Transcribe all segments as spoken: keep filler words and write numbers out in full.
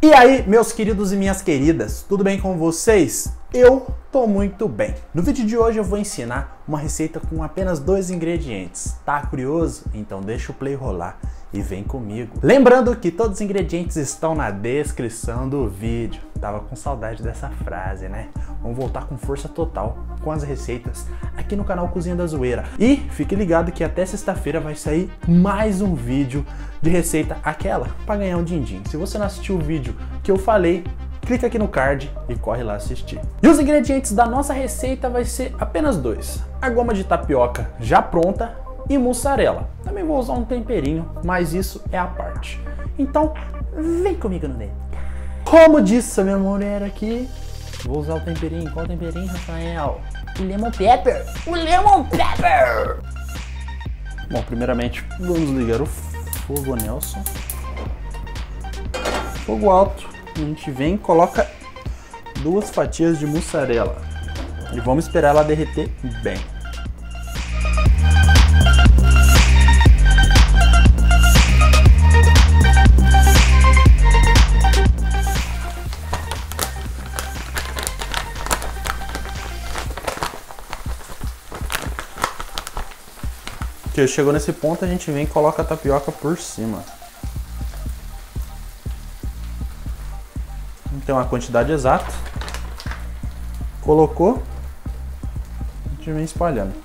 E aí, meus queridos e minhas queridas, tudo bem com vocês? Eu tô muito bem. No vídeo de hoje eu vou ensinar uma receita com apenas dois ingredientes. Tá curioso? Então deixa o play rolar e vem comigo. Lembrando que todos os ingredientes estão na descrição do vídeo. Tava com saudade dessa frase, né? Vamos voltar com força total com as receitas aqui no canal Cozinha da Zoeira. E fique ligado que até sexta-feira vai sair mais um vídeo de receita aquela para ganhar um din-din. Se você não assistiu o vídeo que eu falei, clica aqui no card e corre lá assistir. E os ingredientes da nossa receita vai ser apenas dois. A goma de tapioca já pronta e mussarela. Também vou usar um temperinho, mas isso é a parte. Então, vem comigo no dedo. Como disse a minha mulher aqui, vou usar o temperinho. Qual temperinho, Rafael? O lemon pepper. O lemon pepper. Bom, primeiramente, vamos ligar o fogo, Nelson. Fogo alto. A gente vem e coloca duas fatias de mussarela. E vamos esperar ela derreter bem. Que chegou nesse ponto, a gente vem e coloca a tapioca por cima. Não tem uma quantidade exata. Colocou, a gente vem espalhando.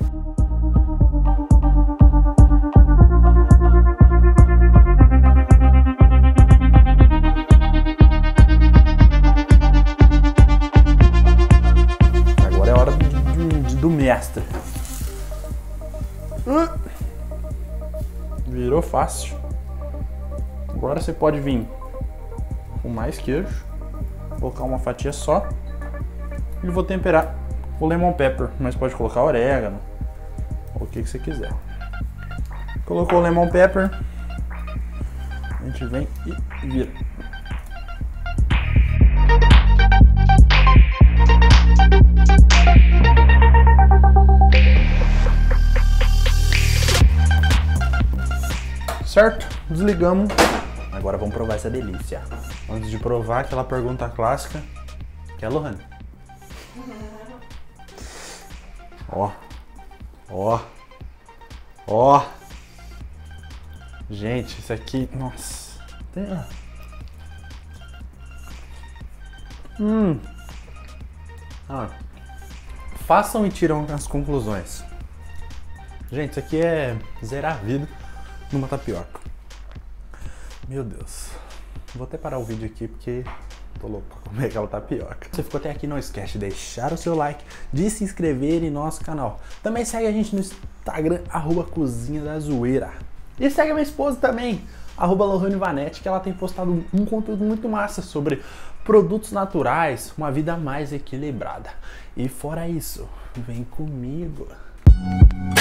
Agora é a hora do, do mestre. Virou fácil. Agora você pode vir com mais queijo, colocar uma fatia só e vou temperar o lemon pepper, mas pode colocar orégano ou o que, que você quiser. Colocou o lemon pepper, a gente vem e vira. Certo? Desligamos. Agora vamos provar essa delícia. Antes de provar, aquela pergunta clássica, que é a Lohane. Ó. Ó. Ó. Gente, isso aqui... Nossa. Tem... Hum. Ah. Façam e tiram as conclusões. Gente, isso aqui é zerar a vida numa tapioca. Meu Deus. Vou até parar o vídeo aqui porque tô louco pra comer aquela tapioca. Se ficou até aqui, não esquece de deixar o seu like, de se inscrever em nosso canal. Também segue a gente no Instagram, arroba Cozinha da Zoeira. E segue a minha esposa também, arroba Lohane Vanette, que ela tem postado um conteúdo muito massa sobre produtos naturais, uma vida mais equilibrada. E fora isso, vem comigo.